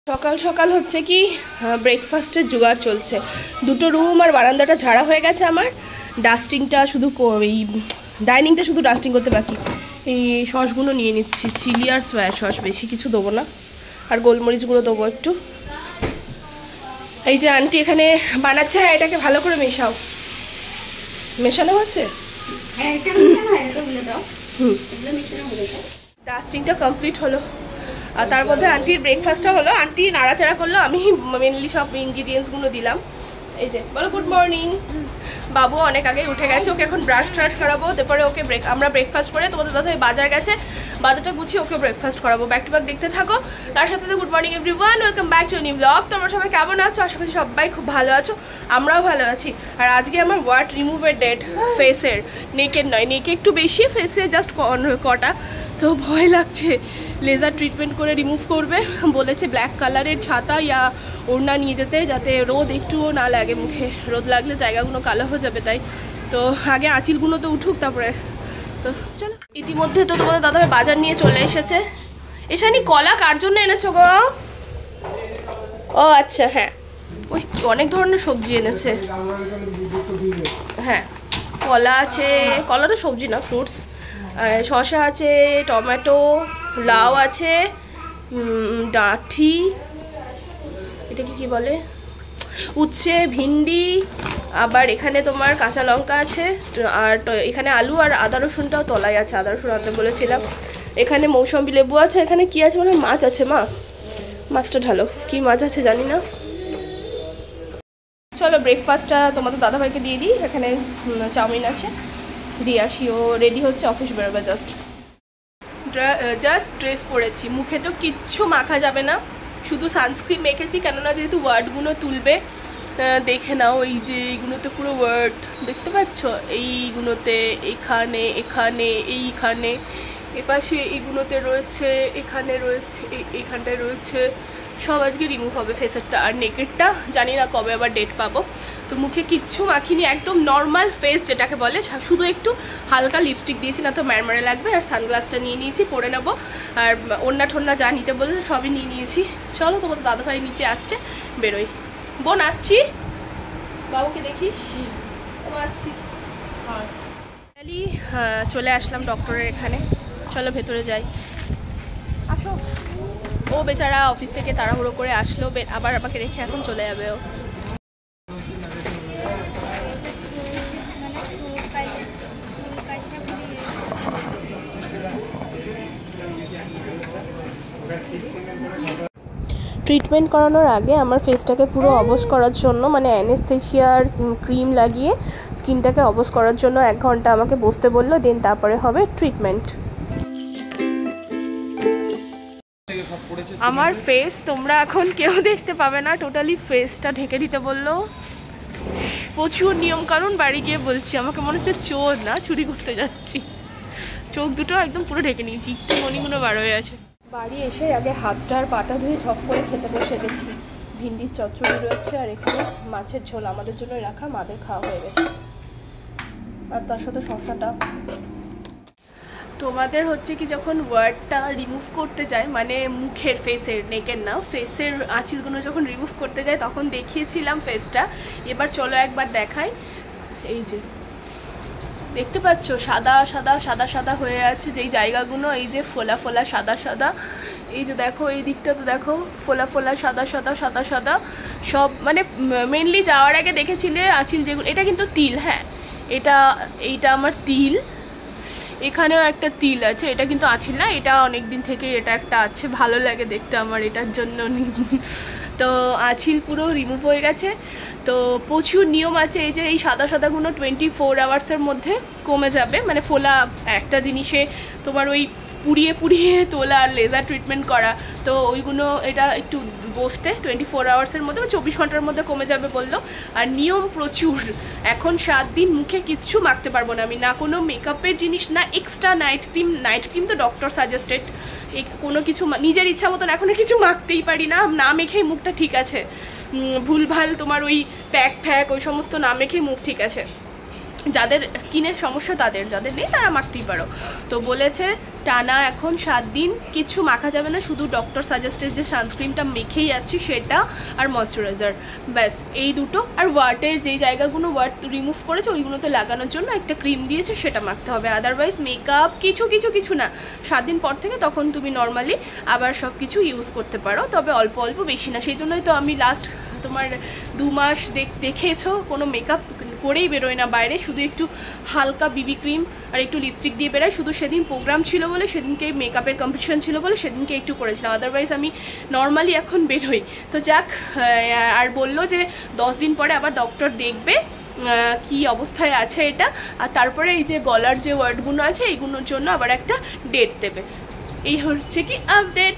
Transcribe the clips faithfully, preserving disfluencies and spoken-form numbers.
সকাল সকাল হচ্ছে কি ব্রেকফাস্টের জোগাড় চলছে। দুটো রুম আর বারান্দাটা ঝাড়া হয়ে গেছে আমার। ডাস্টিংটা শুধু এই ডাইনিংটা শুধু ডাস্টিং করতে বাকি। এই সসগুলো নিয়ে নিচ্ছি, চিলি আর সয়া সস, বেশি কিছু দেবো না, আর গোলমরিচগুলো দেবো একটু। এই যে আন্টি এখানে বানাচ্ছে, হ্যাঁ এটাকে ভালো করে মেশাও। মেশানো হচ্ছে, হুম ডাস্টিংটা কমপ্লিট হলো। আর তার মধ্যে আন্টির ব্রেকফাস্টটা হলো, আন্টি নাড়াচাড়া করলো, আমি মেনলি সব ইনগ্রিডিয়েন্টসগুলো দিলাম। এই যে বলো গুড মর্নিং। বাবু অনেক আগে উঠে গেছে, ওকে এখন ব্রাশ ট্রাশ করাবো, তারপরে ওকে ব্রেক আমরা ব্রেকফাস্ট করে তোমাদের দাদা বাজার গেছে, বাজারটা গুছিয়ে ওকে ব্রেকফাস্ট করাবো। ব্যাক টু ব্যাক দেখতে থাকো। তার সাথে good morning everyone, welcome back to new blog. তোমরা সবাই কেমন আছো? আশা করছি সবাই খুব ভালো আছো, আমরাও ভালো আছি। আর আজকে আমার ওয়াট রিমুভের ডেট, ফেসের, নেকের নয়, নেকে একটু বেশি, ফেসে জাস্ট কটা। তো ভয় লাগছে, লেজার ট্রিটমেন্ট করে রিমুভ করবে বলেছে। ব্ল্যাক কালারের ছাতা ইয়া ওড়না নিয়ে যেতে, যাতে রোদ একটুও না লাগে মুখে, রোদ লাগলে জায়গাগুলো কালো হয়ে যাবে। তাই তো আগে আঁচিলগুলো তো উঠুক, তারপরে তো চলো। ইতিমধ্যে তো তোমাদের দাদা বাজার নিয়ে চলে এসেছে। এসানি কলা কার জন্য এনেছো গো? ও আচ্ছা, হ্যাঁ ওই অনেক ধরনের সবজি এনেছে। হ্যাঁ কলা আছে, কলা তো সবজি না, ফ্রুটস। শসা আছে, টমেটো, লাউ আছে, ডাঁঠি, এটাকে কি বলে, উচ্ছে, ভিন্ডি, আবার এখানে তোমার কাঁচা লঙ্কা আছে, আর এখানে আলু আর আদা রসুনটাও তলায় আছে, আদা রসুন আনতে বলেছিলাম। এখানে মৌসম্বি লেবু আছে, এখানে কি আছে বলে, মাছ আছে। মা মাছটা ঢালো, কি মাছ আছে জানি না। চলো ব্রেকফাস্টটা তোমাদের দাদাভাইকে দিয়ে দিই। এখানে চাউমিন আছে, দিয়ে আসি। ও রেডি হচ্ছে, অফিস বেরোবে। জাস্ট জাস্ট ড্রেস পরেছি, মুখে তো কিচ্ছু মাখা যাবে না, শুধু সানস্ক্রিন মেখেছি, কেননা যেহেতু ওয়ার্ডগুলো তুলবে। দেখে নাও, এই যে এইগুলোতে পুরো ওয়ার্ড দেখতে পাচ্ছ, এইগুলোতে, এখানে, এখানে, এইখানে, এপাশে এইগুলোতে রয়েছে, এখানে রয়েছে, এইখানটায় রয়েছে, সব আজকে রিমুভ হবে ফেসেরটা। আর নেকেরটা জানি না কবে আবার ডেট পাবো। তো মুখে কিচ্ছু মাখিনি, একদম নর্মাল ফেস যেটাকে বলে, শুধু একটু হালকা লিপস্টিক দিয়েছি, না তো ম্যারমারে লাগবে। আর সানগ্লাসটা নিয়ে নিয়েছি, পরে নেবো। আর ওড়না ঠোন্না যা নিতে বলে সবই নিয়ে নিয়েছি। চলো তোমাদের দাদাভাই নিচে আসছে, বেরোই। বোন আসছি, বাবুকে দেখিস, ও আসছি। হ্যাঁ চলে আসলাম ডক্টরের এখানে, চলো ভেতরে যাই। আসো। ও বেচারা অফিস থেকে তাড়াহুড়ো করে আসলো, আবার আমাকে রেখে এখন চলে যাবে ও। ট্রিটমেন্ট করানোর আগে আমার ফেসটাকে পুরো অবশ করার জন্য, মানে অ্যানেস্থেশিয়ার ক্রিম লাগিয়ে স্কিনটাকে অবশ করার জন্য এক ঘন্টা আমাকে বসতে বললো। দেন তারপরে হবে ট্রিটমেন্ট। আমার ফেস তোমরা এখন কেউ দেখতে পাবে না, টোটালি ফেসটা ঢেকে দিতে বললো। প্রচুর নিয়ম কানুন, বাড়ি গিয়ে বলছি। আমাকে মনে হচ্ছে চোর না, চুরি করতে যাচ্ছি। চোখ দুটো একদম পুরো ঢেকে নিয়েছি, একটু মনিগুলো বার হয়ে আছে। বাড়ি এসে আগে হাতটা আর পাটা ধুয়ে ঝপ করে খেতে বসে গেছি। ভিন্ডির চচ্চড়ি রয়েছে, আর এখানে মাছের ঝোল আমাদের জন্য রাখা, মাদের খাওয়া হয়ে গেছে। আর তার সাথে শসাটা। তোমাদের হচ্ছে কি, যখন ওয়ার্ডটা রিমুভ করতে যায়, মানে মুখের, ফেসের, নেকের না, ফেসের আঁচিলগুলো যখন রিমুভ করতে যায় তখন দেখিয়েছিলাম ফেসটা। এবার চলো একবার দেখাই। এই যে দেখতে পাচ্ছ, সাদা সাদা সাদা সাদা হয়ে আছে যেই জায়গাগুলো, এই যে ফোলা ফোলা সাদা সাদা, এই যে দেখো এই দিকটা তো দেখো, ফোলা ফোলা সাদা সাদা সাদা সাদা সব। মানে মেনলি যাওয়ার আগে দেখেছিলে আঁচিল যেগুলো, এটা কিন্তু তিল, হ্যাঁ এটা, এইটা আমার তিল। এখানেও একটা তিল আছে, এটা কিন্তু আঁচিল না, এটা অনেক দিন থেকে এটা একটা আছে, ভালো লাগে দেখতে আমার, এটার জন্য। তো আঁচিল পুরো রিমুভ হয়ে গেছে। তো প্রচুর নিয়ম আছে, এই যে এই সাদা সাদাগুলো টোয়েন্টি ফোর আওয়ার্সের মধ্যে কমে যাবে। মানে ফোলা একটা জিনিসে তোমার ওই পুড়িয়ে পুড়িয়ে তোলা আর লেজার ট্রিটমেন্ট করা, তো ওইগুলো এটা একটু বসতে টোয়েন্টি ফোর আওয়ার্সের মধ্যে বা চব্বিশ ঘন্টার মধ্যে কমে যাবে বললো। আর নিয়ম প্রচুর, এখন সাত দিন মুখে কিচ্ছু মাখতে পারবো না আমি, না কোনো মেকআপের জিনিস, না extra night cream. Night cream তো ডক্টর সাজেস্টেড, কোনো কিছু নিজের ইচ্ছা মতন এখন কিছু মাখতেই পারি না, না মেখেই মুখটা ঠিক আছে। ভুলভাল তোমার ওই প্যাক ফ্যাক ওই সমস্ত না মেখেই মুখ ঠিক আছে। যাদের স্কিনের সমস্যা তাদের, যাদের নেই তারা মাখতেই পারো। তো বলেছে টানা এখন সাত দিন কিছু মাখা যাবে না, শুধু ডক্টর সাজেস্টেড যে সানস্ক্রিনটা মেখেই আসছি সেটা আর ময়শ্চারাইজার, ব্যাস এই দুটো। আর ওয়াটের যেই জায়গাগুলো ওয়াট রিমুভ করেছে ওইগুলোতে লাগানোর জন্য একটা ক্রিম দিয়েছে সেটা মাখতে হবে, আদারওয়াইজ মেকআপ কিছু কিছু কিছু না। সাত দিন পর থেকে তখন তুমি নর্মালি আবার সব কিছু ইউজ করতে পারো, তবে অল্প অল্প, বেশি না। সেই জন্যই তো আমি লাস্ট তোমার দু মাস দেখেছো কোনো মেকআপ করেই বেরোয় না বাইরে, শুধু একটু হালকা বিবি ক্রিম আর একটু লিপস্টিক দিয়ে বেরোয়। শুধু সেদিন প্রোগ্রাম ছিল বলে, সেদিনকে মেকআপের কম্পিটিশন ছিল বলে সেদিনকে একটু করেছিলাম, আদারওয়াইজ আমি নর্মালি এখন বেরোই। তো যাক, আর বললো যে দশ দিন পরে আবার ডক্টর দেখবে কি অবস্থায় আছে এটা, আর তারপরে এই যে গলার যে ওয়ার্ডগুলো আছে এইগুলোর জন্য আবার একটা ডেট দেবে। এই হচ্ছে কি আপডেট।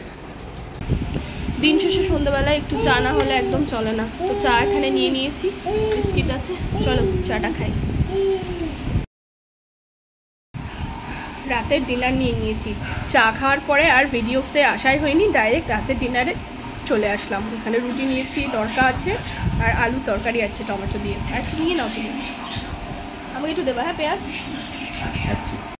দিন শেষে সন্ধ্যাবেলায় একটু চা না হলে একদম চলে না, তো চা এখানে নিয়ে নিয়েছি, বিস্কিট আছে, চলো চাটা খাই। রাতের ডিনার নিয়ে নিয়েছি, চা খাওয়ার পরে আর ভিডিওতে আসাই হয়নি, ডাইরেক্ট রাতের ডিনারে চলে আসলাম। এখানে রুটি নিয়েছি, তরকা আছে আর আলু তরকারি আছে টমেটো দিয়ে। আর কি নিয়ে নাও তুমি, আমাকে একটু দেবা? হ্যাঁ পেঁয়াজ।